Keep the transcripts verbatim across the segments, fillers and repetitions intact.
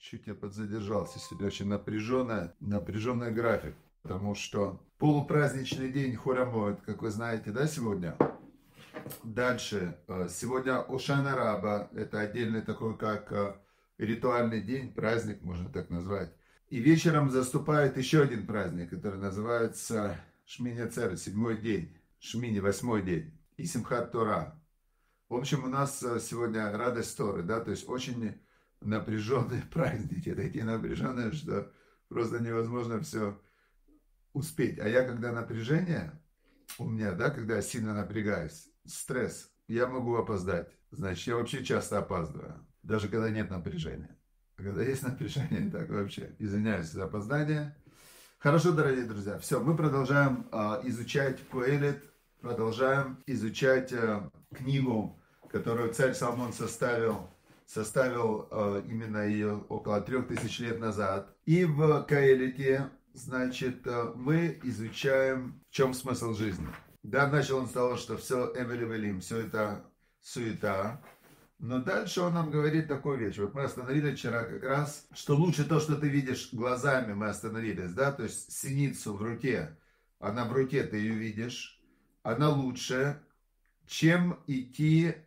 Чуть я подзадержался. Сегодня очень напряженный, напряженный график. Потому что полупраздничный день Хорамоэд, как вы знаете, да, сегодня? Дальше. Сегодня Ошана Раба. Это отдельный такой, как ритуальный день, праздник, можно так назвать. И вечером заступает еще один праздник, который называется Шмини Ацерет, седьмой день. Шмини, восьмой день. И Симхат Тора. В общем, у нас сегодня радость Торы, да, то есть очень напряженные праздники, такие напряженные, что просто невозможно все успеть. А я, когда напряжение у меня, да, когда я сильно напрягаюсь, стресс, я могу опоздать. Значит, я вообще часто опаздываю, даже когда нет напряжения. А когда есть напряжение, так вообще, извиняюсь за опоздание. Хорошо, дорогие друзья, все, мы продолжаем э, изучать Коэлет, продолжаем изучать э, книгу, которую царь Соломон составил, составил э, именно ее около трех тысяч лет назад. И в Коэлете, значит, э, мы изучаем, в чем смысл жизни. Да, начал он с того, что все Эмели Велим, все это суета. Но дальше он нам говорит такую вещь. Вот мы остановились вчера как раз, что лучше то, что ты видишь глазами, мы остановились, да, то есть синицу в руке, она в руке, ты ее видишь, она лучше, чем идти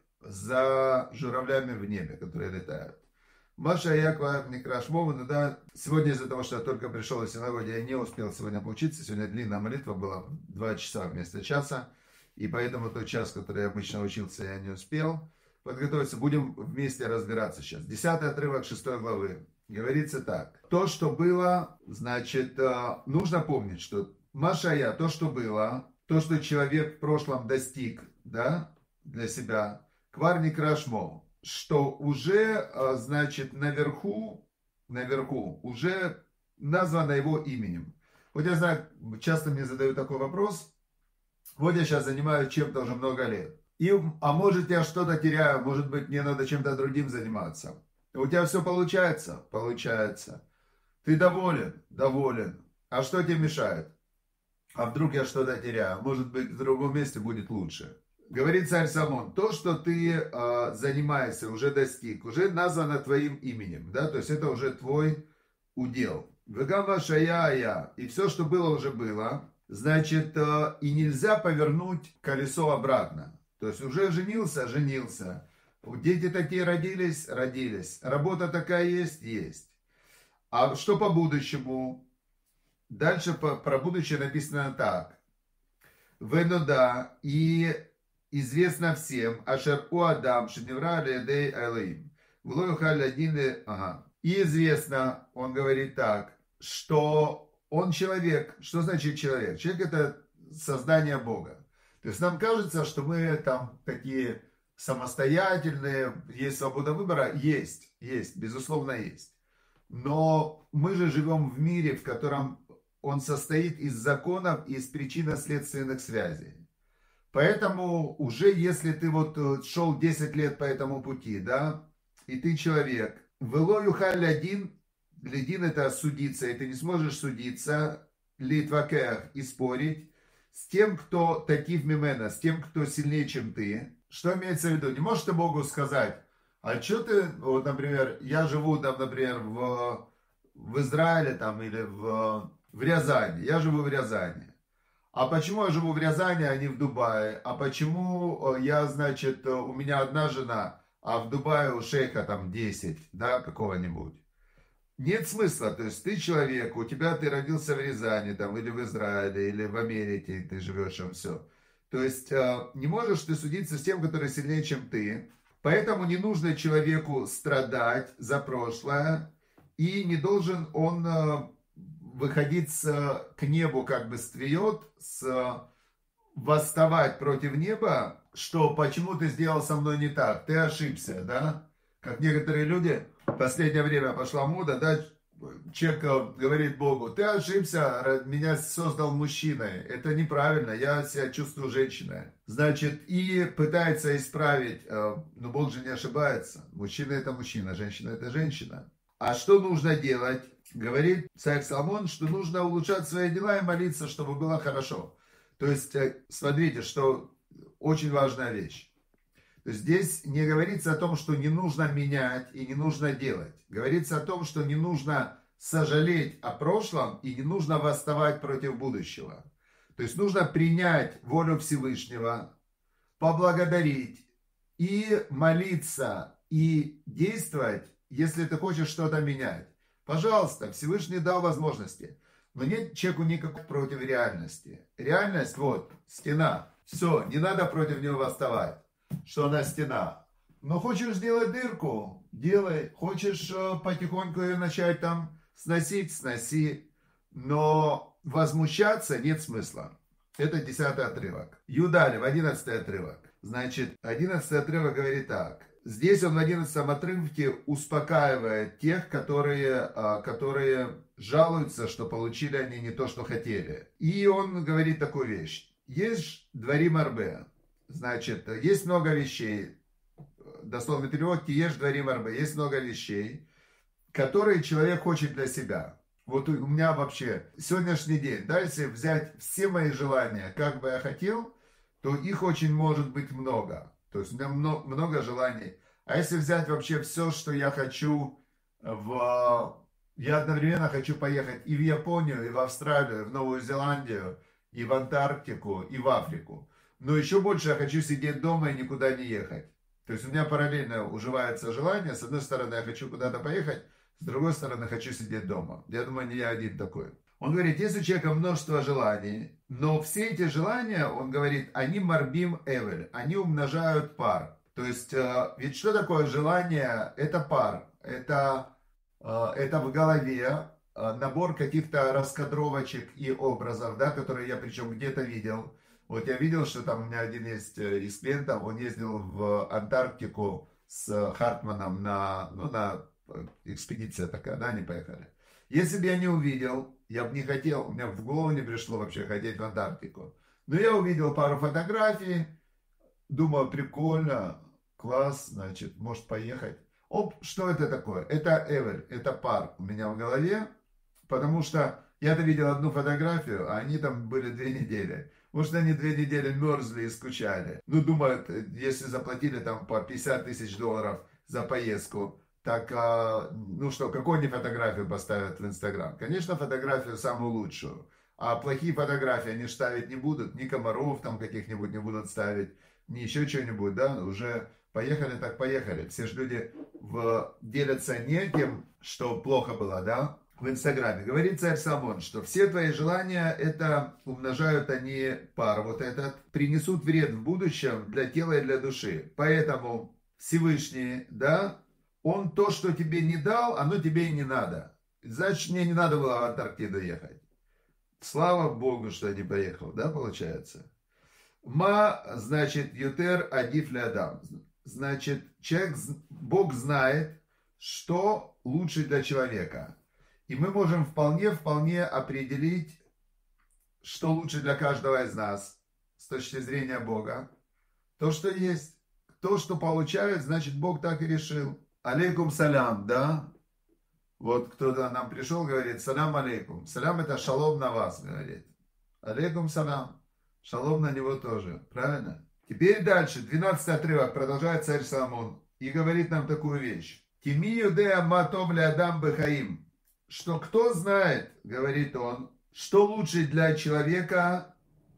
за журавлями в небе, которые летают. Маша Якова Некрашмова, ну да, сегодня из-за того, что я только пришел из синагоги, я не успел сегодня поучиться, сегодня длинная молитва была, два часа вместо часа, и поэтому тот час, который я обычно учился, я не успел подготовиться. Будем вместе разбираться сейчас. Десятый отрывок шестой главы. Говорится так. То, что было, значит, нужно помнить, что Машая, то, что было, то, что человек в прошлом достиг, да, для себя, Кварни Крашмо, что уже, значит, наверху, наверху, уже названо его именем. Вот я знаю, часто мне задают такой вопрос. Вот я сейчас занимаюсь чем-то уже много лет. И, а может я что-то теряю, может быть мне надо чем-то другим заниматься. У тебя все получается? Получается. Ты доволен? Доволен. А что тебе мешает? А вдруг я что-то теряю? Может быть в другом месте будет лучше. Говорит царь Соломон, то, что ты э, занимаешься, уже достиг, уже названо твоим именем. Да? То есть это уже твой удел. Вегама шая, и все, что было, уже было. Значит, э, и нельзя повернуть колесо обратно. То есть уже женился, женился. Дети такие родились, родились. Работа такая есть, есть. А что по будущему? Дальше по, про будущее написано так. Венуда, и известно всем, ашер у Адам, шедевра ледей айлаим. Ага. И известно, он говорит так, что он человек. Что значит человек? Человек это создание Бога. То есть нам кажется, что мы там такие самостоятельные, есть свобода выбора. Есть, есть, безусловно есть. Но мы же живем в мире, в котором он состоит из законов и из причинно-следственных связей. Поэтому уже если ты вот шел десять лет по этому пути, да, и ты человек, вело юхаль один, ледин это судиться, и ты не сможешь судиться, литвакех и спорить, с тем, кто такив мимена, с тем, кто сильнее, чем ты. Что имеется в виду? Не можешь ты Богу сказать, а что ты, вот, например, я живу там, например, в, в Израиле там, или в, в Рязани, я живу в Рязани. А почему я живу в Рязани, а не в Дубае? А почему я, значит, у меня одна жена, а в Дубае у шейха там десять, да, какого-нибудь? Нет смысла, то есть ты человек, у тебя ты родился в Рязани, там, или в Израиле, или в Америке, ты живешь там все. То есть не можешь ты судиться с тем, который сильнее, чем ты. Поэтому не нужно человеку страдать за прошлое, и не должен он выходить с, к небу, как бы стрелет, с, восставать против неба, что почему ты сделал со мной не так, ты ошибся, да? Как некоторые люди, в последнее время пошла мода, да, человек говорит Богу, ты ошибся, меня создал мужчиной, это неправильно, я себя чувствую женщиной. Значит, и пытается исправить, но Бог же не ошибается, мужчина это мужчина, женщина это женщина. А что нужно делать? Говорит царь Соломон, что нужно улучшать свои дела и молиться, чтобы было хорошо. То есть, смотрите, что очень важная вещь. То есть здесь не говорится о том, что не нужно менять и не нужно делать. Говорится о том, что не нужно сожалеть о прошлом и не нужно восставать против будущего. То есть нужно принять волю Всевышнего, поблагодарить и молиться и действовать, если ты хочешь что-то менять. Пожалуйста, Всевышний дал возможности. Но нет человеку никакой против реальности. Реальность, вот, стена. Все, не надо против нее восставать, что она стена. Но хочешь сделать дырку, делай. Хочешь э, потихоньку ее начать там сносить, сноси. Но возмущаться нет смысла. Это десятый отрывок. Юдалев, одиннадцатый отрывок. Значит, одиннадцатый отрывок говорит так. Здесь он в одиннадцатом отрывке успокаивает тех, которые, которые жалуются, что получили они не то, что хотели. И он говорит такую вещь. Есть дворим арбе. Значит, есть много вещей. Дословный перевод, ешь дворим арбе. Есть много вещей, которые человек хочет для себя. Вот у меня вообще сегодняшний день, да, если взять все мои желания, как бы я хотел, то их очень может быть много. То есть у меня много, много желаний. А если взять вообще все, что я хочу, в... я одновременно хочу поехать и в Японию, и в Австралию, и в Новую Зеландию, и в Антарктику, и в Африку. Но еще больше я хочу сидеть дома и никуда не ехать. То есть у меня параллельно уживается желание. С одной стороны, я хочу куда-то поехать, с другой стороны, хочу сидеть дома. Я думаю, не я один такой. Он говорит, есть у человека множество желаний, но все эти желания, он говорит, они марбим эвель, они умножают пар. То есть, ведь что такое желание? Это пар, это, это в голове набор каких-то раскадровочек и образов, да, которые я причем где-то видел. Вот я видел, что там у меня один есть из клиентов, он ездил в Антарктику с Хартманом на, ну, на экспедиция такая, да, они поехали. Если бы я не увидел, я бы не хотел, у меня в голову не пришло вообще хотеть в Антарктику. Но я увидел пару фотографий, думаю, прикольно, класс, значит, может поехать. Оп, что это такое? Это эвер, это пар у меня в голове, потому что я-то видел одну фотографию, а они там были две недели. Может, они две недели мерзли и скучали. Ну, думают, если заплатили там по пятьдесят тысяч долларов за поездку, так, ну что, какую они фотографию поставят в Инстаграм? Конечно, фотографию самую лучшую. А плохие фотографии они ставить не будут. Ни комаров там каких-нибудь не будут ставить, ни еще что-нибудь, да. Уже поехали, так поехали. Все же люди в... делятся не тем, что плохо было, да, в Инстаграме. Говорит царь Соломон, что все твои желания, это умножают они пар. Вот этот принесут вред в будущем для тела и для души. Поэтому Всевышний, да, он то, что тебе не дал, оно тебе и не надо. Значит, мне не надо было в Антарктиду ехать. Слава Богу, что я не поехал, да, получается. Ма, значит, ютер адиф лядам. Значит, человек, Бог знает, что лучше для человека. И мы можем вполне, вполне определить, что лучше для каждого из нас, с точки зрения Бога. То, что есть, то, что получают, значит, Бог так и решил. Алейкум салям, да? Вот кто-то нам пришел, говорит, салям алейкум. Салям это шалом на вас, говорит. Алейкум салям. Шалом на него тоже, правильно? Теперь дальше, двенадцатый отрывок, продолжает царь Соломон. И говорит нам такую вещь. Тими юдея матов ле адам бехаим. Что кто знает, говорит он, что лучше для человека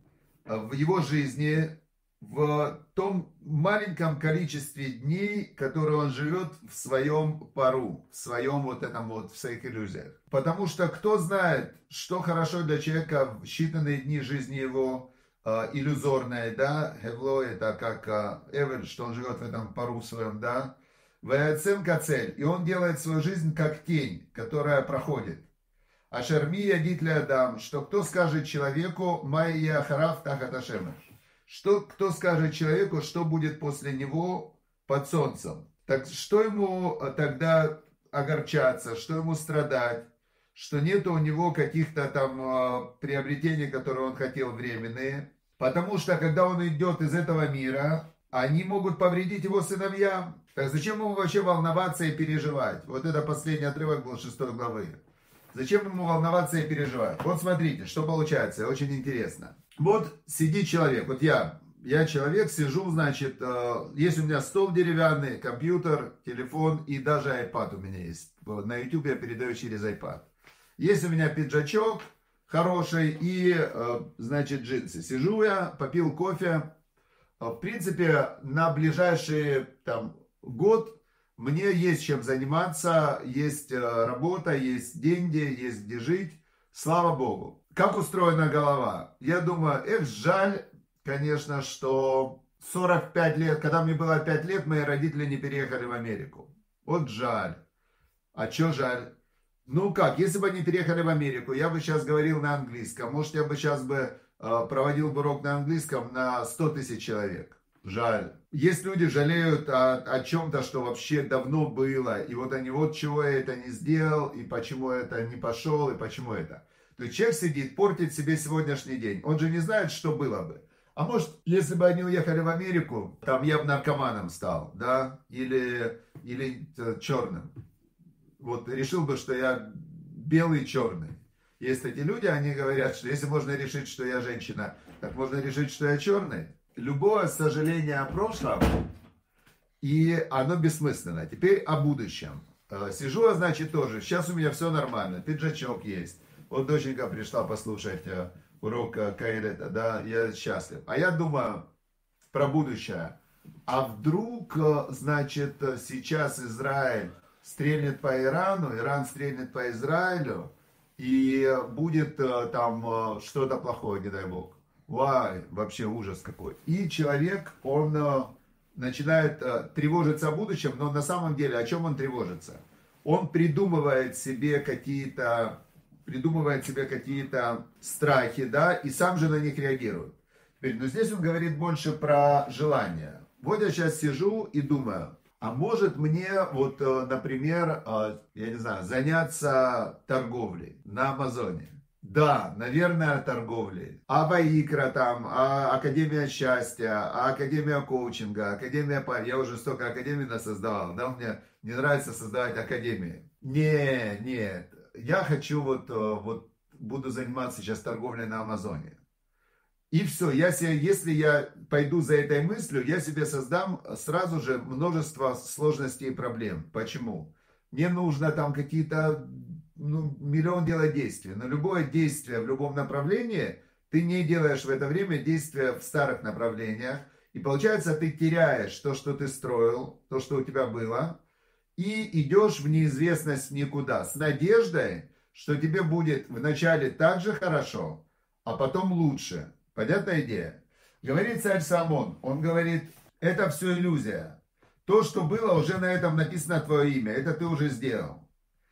в его жизни, в том маленьком количестве дней, которые он живет в своем пару, в своем вот этом вот, в своих иллюзиях. Потому что кто знает, что хорошо для человека в считанные дни жизни его э, иллюзорной, да, хевло, это как э, эвер, что он живет в этом пару своем, да, вэцемка цель, и он делает свою жизнь как тень, которая проходит. А шарми ядит ли адам, что кто скажет человеку, майя харав тахат ашема. Что, кто скажет человеку, что будет после него под солнцем? Так что ему тогда огорчаться, что ему страдать, что нет у него каких-то там приобретений, которые он хотел временные. Потому что когда он идет из этого мира, они могут повредить его сыновьям. Так зачем ему вообще волноваться и переживать? Вот это последний отрывок был шестой главы. Зачем ему волноваться и переживать? Вот смотрите, что получается, очень интересно. Вот сидит человек, вот я я человек, сижу, значит, есть у меня стол деревянный, компьютер, телефон и даже iPad у меня есть. На YouTube я передаю через iPad. Есть у меня пиджачок хороший и, значит, джинсы. Сижу я, попил кофе. В принципе, на ближайший там, год мне есть чем заниматься, есть работа, есть деньги, есть где жить. Слава Богу. Как устроена голова? Я думаю, эх, жаль, конечно, что сорок пять лет, когда мне было пять лет, мои родители не переехали в Америку. Вот жаль. А что жаль? Ну как, если бы они переехали в Америку, я бы сейчас говорил на английском. Может, я бы сейчас бы э, проводил бы урок на английском на сто тысяч человек. Жаль. Есть люди жалеют о, о чем-то, что вообще давно было. И вот они, вот чего я это не сделал, и почему это не пошел, и почему это. То есть человек сидит, портит себе сегодняшний день. Он же не знает, что было бы. А может, если бы они уехали в Америку, там я бы наркоманом стал, да, или, или черным. Вот решил бы, что я белый и черный. Есть эти люди, они говорят, что если можно решить, что я женщина, так можно решить, что я черный. Любое сожаление о прошлом, и оно бессмысленно. Теперь о будущем. Сижу я, значит, тоже. Сейчас у меня все нормально. Пиджачок есть. Вот доченька пришла послушать урок Каэлета, да, я счастлив. А я думаю про будущее. А вдруг, значит, сейчас Израиль стрельнет по Ирану, Иран стрельнет по Израилю, и будет там что-то плохое, не дай бог. Вай, вообще ужас какой. И человек, он начинает тревожиться о будущем, но на самом деле о чем он тревожится? Он придумывает себе какие-то придумывает себе какие-то страхи, да, и сам же на них реагирует. Теперь, но здесь он говорит больше про желание. Вот я сейчас сижу и думаю, а может мне, вот, например, я не знаю, заняться торговлей на Амазоне? Да, наверное, торговлей. А Ваикра там, а Академия счастья, а Академия коучинга, Академия пар. Я уже столько академий насоздавал, да, мне не нравится создавать академии. Не, нет. Я хочу вот, вот буду заниматься сейчас торговлей на Амазоне. И все, я себе, если я пойду за этой мыслью, я себе создам сразу же множество сложностей и проблем. Почему? Мне нужно там какие-то, ну, миллион делать действий. Но любое действие в любом направлении, ты не делаешь в это время действия в старых направлениях. И получается, ты теряешь то, что ты строил, то, что у тебя было. И идешь в неизвестность никуда, с надеждой, что тебе будет вначале так же хорошо, а потом лучше. Понятная идея? Говорит царь Соломон, он говорит, это все иллюзия. То, что было, уже на этом написано твое имя, это ты уже сделал.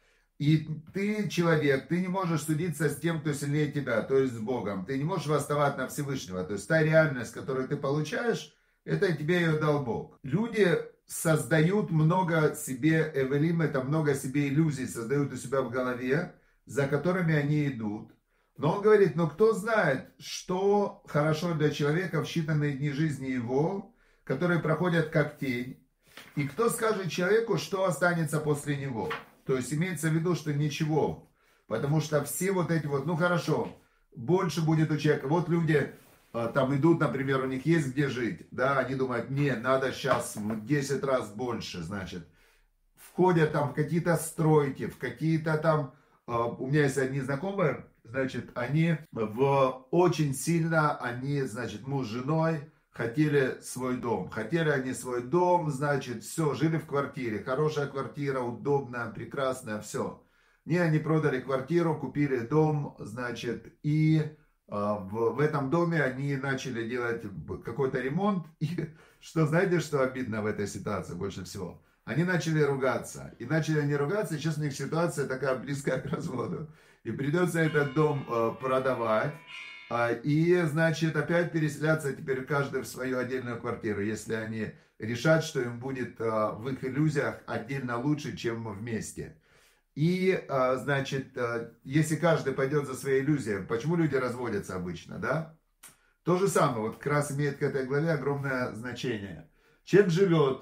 И ты человек, ты не можешь судиться с тем, кто сильнее тебя, то есть с Богом. Ты не можешь восставать на Всевышнего. То есть та реальность, которую ты получаешь, это тебе ее дал Бог. Люди создают много себе эвелим, это много себе иллюзий, создают у себя в голове, за которыми они идут. Но он говорит, ну кто знает, что хорошо для человека в считанные дни жизни его, которые проходят как тень. И кто скажет человеку, что останется после него. То есть имеется в виду, что ничего. Потому что все вот эти вот, ну хорошо, больше будет у человека. Вот люди там идут, например, у них есть где жить, да, они думают, не, надо сейчас в десять раз больше, значит, входят там в какие-то стройки, в какие-то там, у меня есть одни знакомые, значит, они в очень сильно, они, значит, муж с женой хотели свой дом, хотели они свой дом, значит, все, жили в квартире, хорошая квартира, удобная, прекрасная, все. Не, они продали квартиру, купили дом, значит, и В, в этом доме они начали делать какой-то ремонт. И что, знаете, что обидно в этой ситуации больше всего? Они начали ругаться. И начали они ругаться, и сейчас у них ситуация такая близкая к разводу. И придется этот дом э, продавать. Э, и, значит, опять переселяться теперь каждый в свою отдельную квартиру. Если они решат, что им будет э, в их иллюзиях отдельно лучше, чем вместе. И, значит, если каждый пойдет за своей иллюзией, почему люди разводятся обычно, да? То же самое, вот как раз имеет к этой главе огромное значение. Человек живет,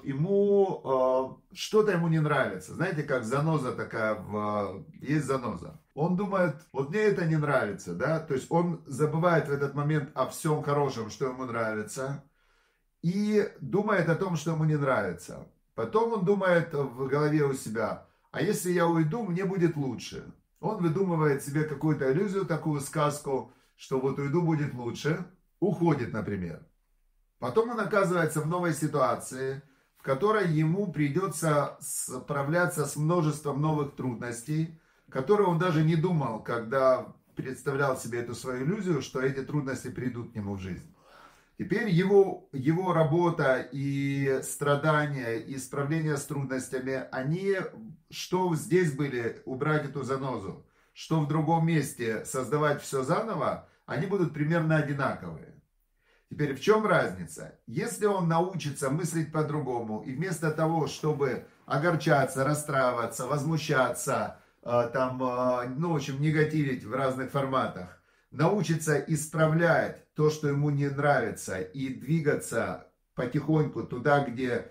ему, что-то ему не нравится. Знаете, как заноза такая, в, есть заноза. Он думает, вот мне это не нравится, да? То есть он забывает в этот момент о всем хорошем, что ему нравится. и думает о том, что ему не нравится. Потом он думает в голове у себя, а если я уйду, мне будет лучше. Он выдумывает себе какую-то иллюзию, такую сказку, что вот уйду, будет лучше. Уходит, например. Потом он оказывается в новой ситуации, в которой ему придется справляться с множеством новых трудностей, которые он даже не думал, когда представлял себе эту свою иллюзию, что эти трудности придут к нему в жизнь. Теперь его, его работа и страдания, и справление с трудностями, они, что здесь были, убрать эту занозу, что в другом месте создавать все заново, они будут примерно одинаковые. Теперь в чем разница? Если он научится мыслить по-другому, и вместо того, чтобы огорчаться, расстраиваться, возмущаться, там, ну, в общем, негативить в разных форматах, научится исправлять то, что ему не нравится, и двигаться потихоньку туда, где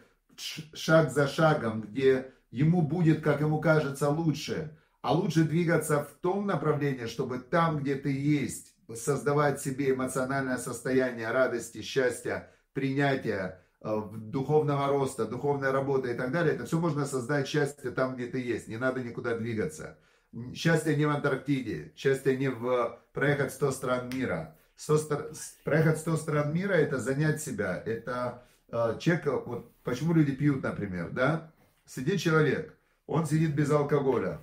шаг за шагом, где ему будет, как ему кажется, лучше, а лучше двигаться в том направлении, чтобы там, где ты есть, создавать себе эмоциональное состояние радости, счастья, принятия, духовного роста, духовной работы и так далее. Это все можно создать счастье там, где ты есть. Не надо никуда двигаться. Счастье не в Антарктиде. Счастье не в проехать сто стран мира. сто, проехать сто стран мира — это занять себя. Это э, человек, вот почему люди пьют, например, да? Сидит человек, он сидит без алкоголя.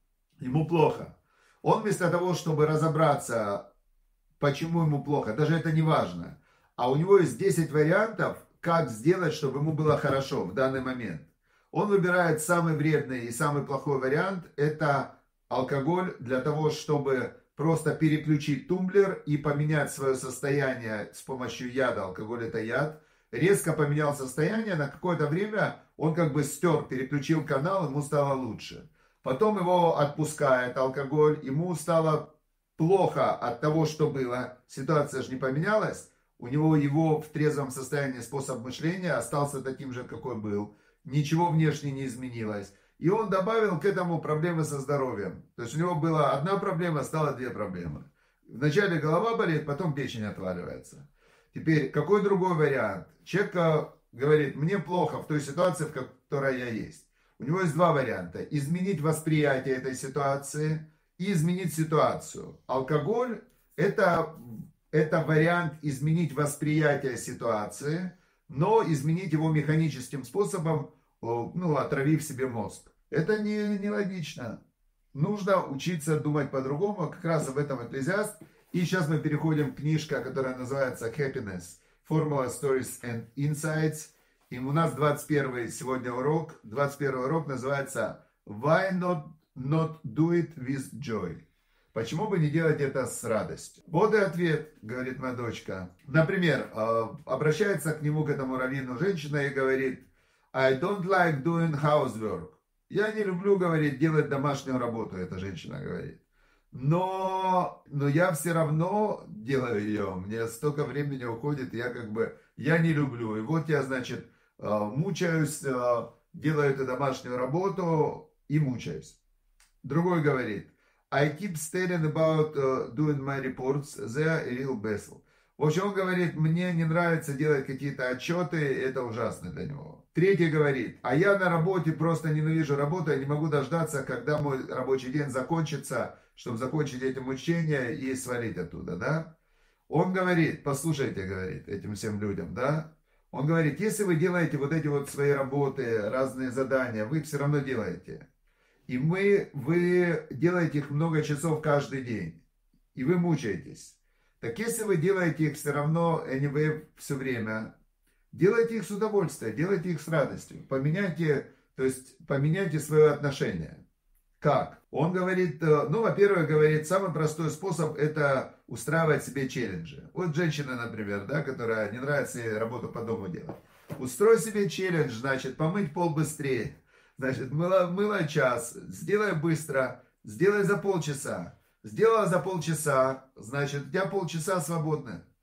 Ему плохо. Он вместо того, чтобы разобраться, почему ему плохо, даже это не важно, а у него есть десять вариантов, как сделать, чтобы ему было хорошо в данный момент. Он выбирает самый вредный и самый плохой вариант, это алкоголь, для того, чтобы просто переключить тумблер и поменять свое состояние с помощью яда. Алкоголь — это яд. Резко поменял состояние, на какое-то время он как бы стер, переключил канал, ему стало лучше. Потом его отпускает алкоголь, ему стало плохо от того, что было. Ситуация же не поменялась. У него его в трезвом состоянии способ мышления остался таким же, какой был. Ничего внешне не изменилось. И он добавил к этому проблемы со здоровьем. То есть у него была одна проблема, стало две проблемы. Вначале голова болит, потом печень отваливается. Теперь, какой другой вариант? Человек говорит, мне плохо в той ситуации, в которой я есть. У него есть два варианта. Изменить восприятие этой ситуации и изменить ситуацию. Алкоголь это, это вариант изменить восприятие ситуации, но изменить его механическим способом, ну, отравив себе мозг. Это не, не логично. Нужно учиться думать по-другому, как раз об этом Экклезиаст. И сейчас мы переходим к книжке, которая называется Happiness, Formula Stories and Insights. И у нас двадцать первый сегодня урок. двадцать первый урок называется Why not, not do it with joy? Почему бы не делать это с радостью? Вот и ответ, говорит моя дочка. Например, обращается к нему, к этому раввину, женщина и говорит, I don't like doing housework. Я не люблю, говорит, делать домашнюю работу, эта женщина говорит. Но, но я все равно делаю ее. Мне столько времени уходит, я как бы, я не люблю. И вот я, значит, мучаюсь, делаю эту домашнюю работу и мучаюсь. Другой говорит, I keep stating about uh, doing my reports, they are a real battle. В общем, он говорит, мне не нравится делать какие-то отчеты, это ужасно для него. Третий говорит, а я на работе просто ненавижу работу, я не могу дождаться, когда мой рабочий день закончится, чтобы закончить эти мучения и свалить оттуда, да? Он говорит, послушайте, говорит, этим всем людям, да? Он говорит, если вы делаете вот эти вот свои работы, разные задания, вы их все равно делаете. И мы, вы делаете их много часов каждый день. И вы мучаетесь. Так если вы делаете их все равно, anyway, все время, делайте их с удовольствием, делайте их с радостью. Поменяйте, то есть поменяйте свое отношение. Как? Он говорит, ну, во-первых, говорит, самый простой способ это устраивать себе челленджи. Вот женщина, например, да, которая не нравится ей работу по дому делать. Устрой себе челлендж, значит, помыть пол быстрее. Значит, мыло, мыло час, сделай быстро, сделай за полчаса. Сделала за полчаса, значит, у тебя полчаса свободны.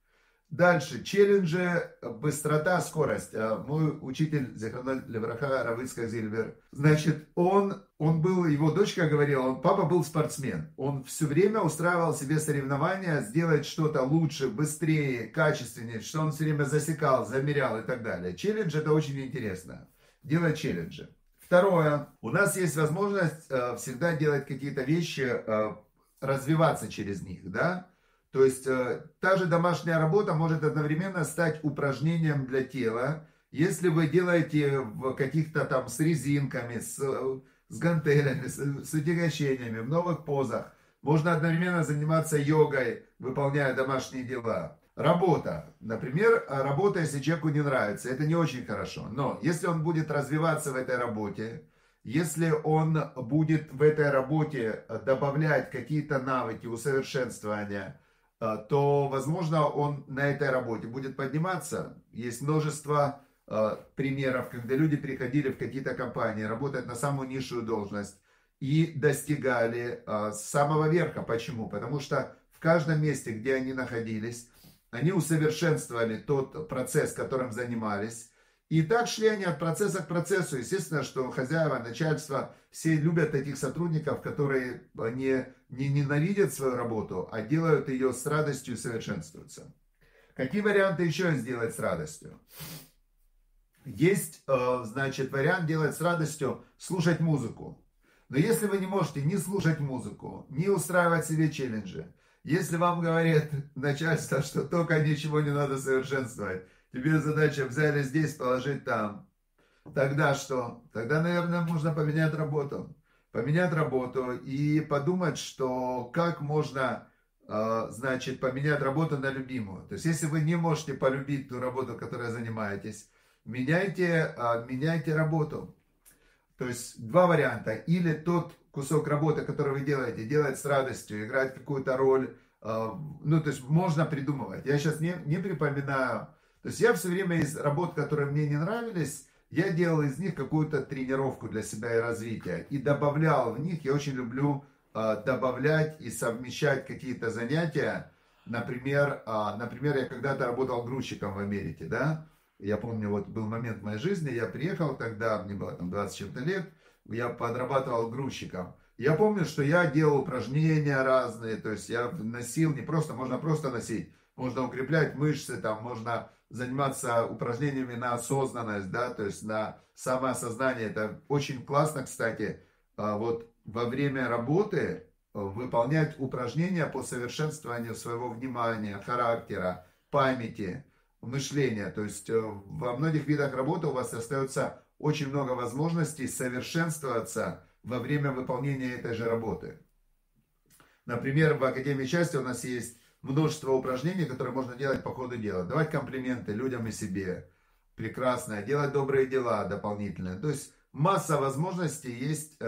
Дальше, челленджи, быстрота, скорость. Мой учитель, Зихроноль Левраха, Рав Ицхак Зильбер, значит, он, он был, его дочка говорила, он, папа был спортсмен. Он все время устраивал себе соревнования, сделать что-то лучше, быстрее, качественнее, что он все время засекал, замерял и так далее. Челлендж это очень интересно. Делать челленджи. Второе, у нас есть возможность всегда делать какие-то вещи, развиваться через них, да. То есть, э, та же домашняя работа может одновременно стать упражнением для тела. Если вы делаете в каких-то там с резинками, с, с гантелями, с, с утягощениями, в новых позах, можно одновременно заниматься йогой, выполняя домашние дела. Работа. Например, работа, если человеку не нравится, это не очень хорошо. Но если он будет развиваться в этой работе, если он будет в этой работе добавлять какие-то навыки, усовершенствования, то, возможно, он на этой работе будет подниматься. Есть множество э, примеров, когда люди приходили в какие-то компании, работать на самую низшую должность и достигали э, самого верха. Почему? Потому что в каждом месте, где они находились, они усовершенствовали тот процесс, которым занимались. И так шли они от процесса к процессу. Естественно, что хозяева, начальство, все любят таких сотрудников, которые не, не ненавидят свою работу, а делают ее с радостью и совершенствуются. Какие варианты еще сделать с радостью? Есть, значит, вариант делать с радостью, слушать музыку. Но если вы не можете ни слушать музыку, ни устраивать себе челленджи, если вам говорит начальство, что только ничего не надо совершенствовать, тебе задача взяли здесь, положить там. Тогда что? Тогда, наверное, можно поменять работу. Поменять работу и подумать, что как можно, значит, поменять работу на любимую. То есть, если вы не можете полюбить ту работу, которой занимаетесь, меняйте, меняйте работу. То есть, два варианта. Или тот кусок работы, который вы делаете, делать с радостью, играть какую-то роль. Ну, то есть, можно придумывать. Я сейчас не, не припоминаю. То есть я все время из работ, которые мне не нравились, я делал из них какую-то тренировку для себя и развития. И добавлял в них, я очень люблю э, добавлять и совмещать какие-то занятия. Например, э, например, я когда-то работал грузчиком в Америке, да. Я помню, вот был момент в моей жизни, я приехал тогда, мне было там двадцать с чем-то лет, я подрабатывал грузчиком. Я помню, что я делал упражнения разные, то есть я носил, не просто, можно просто носить, можно укреплять мышцы, там можно заниматься упражнениями на осознанность, да, то есть на самоосознание. Это очень классно, кстати, вот во время работы выполнять упражнения по совершенствованию своего внимания, характера, памяти, мышления. То есть во многих видах работы у вас остается очень много возможностей совершенствоваться во время выполнения этой же работы. Например, в Академии счастья у нас есть множество упражнений, которые можно делать по ходу дела. Давать комплименты людям и себе. Прекрасно. Делать добрые дела дополнительные. То есть масса возможностей есть.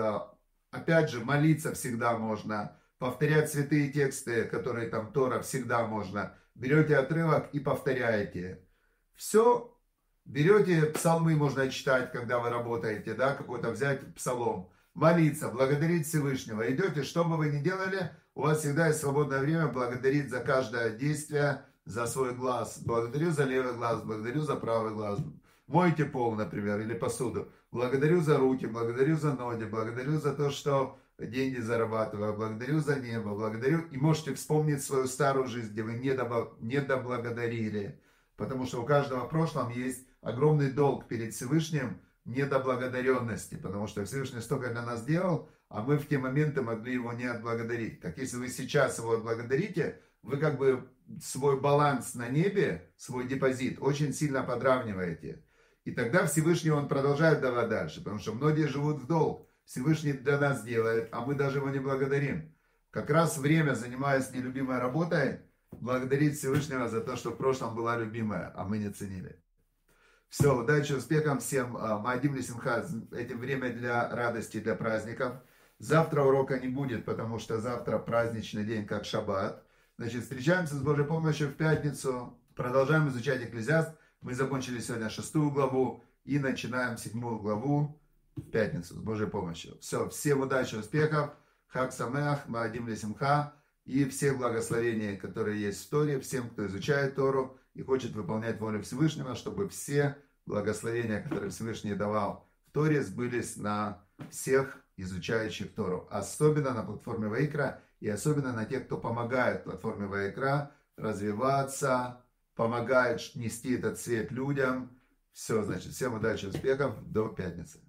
Опять же, молиться всегда можно. Повторять святые тексты, которые там Тора, всегда можно. Берете отрывок и повторяете. Все. Берете псалмы, можно читать, когда вы работаете, да, какой-то взять псалом. Молиться, благодарить Всевышнего. Идете, что бы вы ни делали, у вас всегда есть свободное время благодарить за каждое действие, за свой глаз. Благодарю за левый глаз, благодарю за правый глаз. Мойте пол, например, или посуду. Благодарю за руки, благодарю за ноги, благодарю за то, что деньги зарабатываю, благодарю за небо, благодарю. И можете вспомнить свою старую жизнь, где вы не недоблагодарили. Потому что у каждого в прошлом есть огромный долг перед Всевышним недоблагодаренности. Потому что Всевышний столько для нас делал, а мы в те моменты могли его не отблагодарить. Так если вы сейчас его отблагодарите, вы как бы свой баланс на небе, свой депозит очень сильно подравниваете. И тогда Всевышний он продолжает давать дальше. Потому что многие живут в долг. Всевышний для нас делает, а мы даже его не благодарим. Как раз время, занимаясь нелюбимой работой, благодарить Всевышнего за то, что в прошлом была любимая, а мы не ценили. Все, удачи, успехов всем. Маадим лисимха. Это время для радости, для праздников. Завтра урока не будет, потому что завтра праздничный день, как шаббат. Значит, встречаемся с Божьей помощью в пятницу. Продолжаем изучать Экклезиаст. Мы закончили сегодня шестую главу и начинаем седьмую главу в пятницу с Божьей помощью. Все, всем удачи, успехов. Хаг самеах, маадим лисимха. И всех благословений, которые есть в Торе, всем, кто изучает Тору, и хочет выполнять волю Всевышнего, чтобы все благословения, которые Всевышний давал в Торе, сбылись на всех изучающих Тору. Особенно на платформе Ваикра и особенно на тех, кто помогает платформе Ваикра развиваться, помогает нести этот свет людям. Все, значит, всем удачи, успехов, до пятницы.